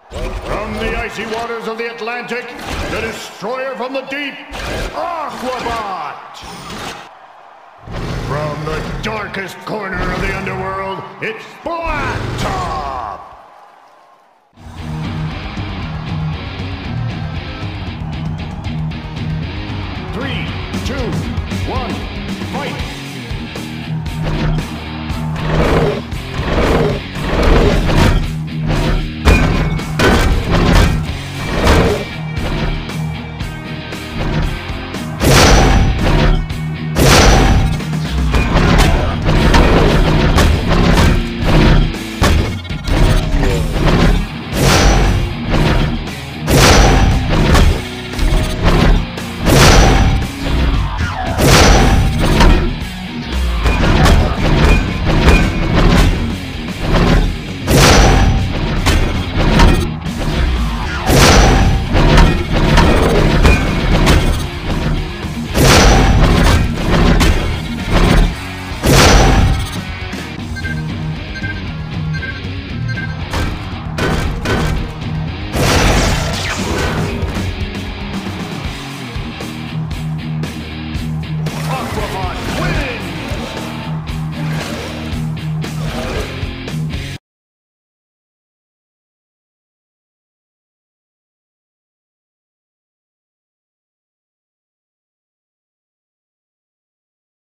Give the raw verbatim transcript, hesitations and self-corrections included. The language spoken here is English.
From the icy waters of the Atlantic, the destroyer from the deep, Aquabot! From the darkest corner of the underworld, it's Black Top!